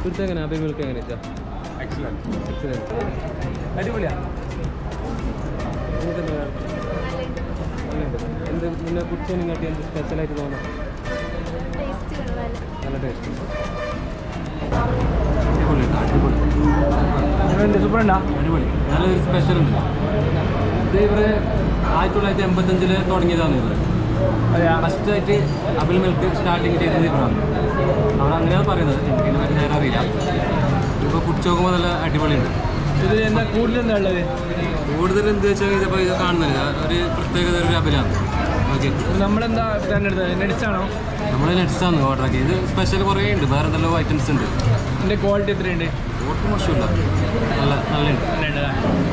ഇവിടുത്തെ എങ്ങനെയാ അബിൽ മിൽക്ക് എങ്ങനെയാ വെച്ചാൽ എക്സലൻറ്റ് അടിപൊളിയാ എന്ത് മുന്നേ കുടിച്ചതിനും കാട്ടി എന്ത് സ്പെഷ്യലായിട്ട് തോന്നാം നല്ല ടേസ്റ്റ് സൂപ്പറുണ്ടാ അടിപൊളി നല്ലൊരു സ്പെഷ്യൽ ഉണ്ട് ഇത് ഇവർ 1985 തുടങ്ങിയതാണ് ഇവർ ഫസ്റ്റായിട്ട് അബിൽ മിൽക്ക് സ്റ്റാർട്ടിങ് ചെയ്തത് ഇവരാണ് അവർ അങ്ങനെയാണ് പറയുന്നത് എനിക്ക് ഇതിനെ പറ്റി നേരെ അറിയില്ല ഇപ്പോൾ കുടിച്ച് നോക്കുമ്പോൾ നല്ല അടിപൊളിയുണ്ട് ഇതിൽ എന്താ കൂടുതൽ എന്ത് വെച്ചാൽ ഇതിപ്പോൾ ഇത് കാണുന്നില്ല ഒരു പ്രത്യേകത ഒരു അബിലാണ് ഓക്കെ നമ്മളെന്താ നെറ്റ്സാണോ നമ്മൾ നെറ്റ്സാണ് ഓർഡർ ആക്കി ഇത് സ്പെഷ്യൽ കുറേ ഉണ്ട് വേറെ എന്തെല്ലാം ഐറ്റംസ് ഉണ്ട് ഇതിൻ്റെ ക്വാളിറ്റി എത്രയുണ്ട് ക്വാളിറ്റി മോശമില്ല നല്ല നല്ലുണ്ട്